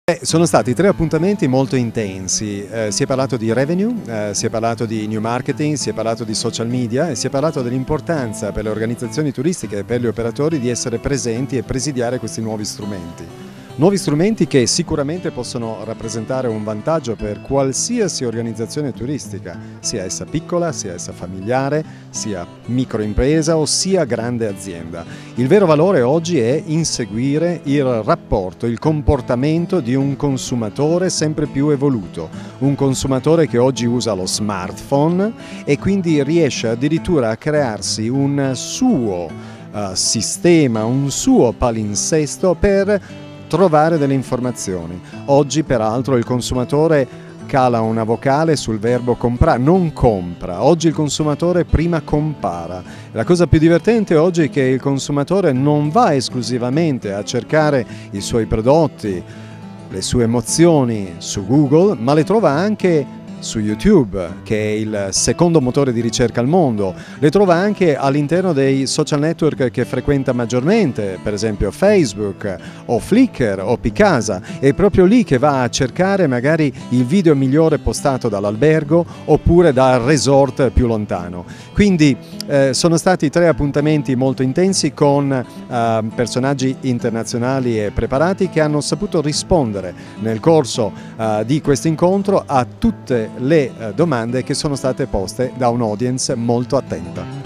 Sono stati 3 appuntamenti molto intensi, si è parlato di revenue, si è parlato di new marketing, si è parlato di social media e si è parlato dell'importanza per le organizzazioni turistiche e per gli operatori di essere presenti e presidiare questi nuovi strumenti. Nuovi strumenti che sicuramente possono rappresentare un vantaggio per qualsiasi organizzazione turistica, sia essa piccola, sia essa familiare, sia microimpresa o sia grande azienda. Il vero valore oggi è inseguire il rapporto, il comportamento di un consumatore sempre più evoluto, un consumatore che oggi usa lo smartphone e quindi riesce addirittura a crearsi un suo sistema, un suo palinsesto per trovare delle informazioni. Oggi peraltro il consumatore cala una vocale sul verbo comprare, non compra. Oggi il consumatore prima compara. La cosa più divertente oggi è che il consumatore non va esclusivamente a cercare i suoi prodotti, le sue emozioni su Google, ma le trova anche su YouTube, che è il secondo motore di ricerca al mondo, le trova anche all'interno dei social network che frequenta maggiormente, per esempio Facebook o Flickr o Picasa, è proprio lì che va a cercare magari il video migliore postato dall'albergo oppure dal resort più lontano. Quindi sono stati 3 appuntamenti molto intensi con personaggi internazionali e preparati che hanno saputo rispondere nel corso di questo incontro a tutte le domande che sono state poste da un'audience molto attenta.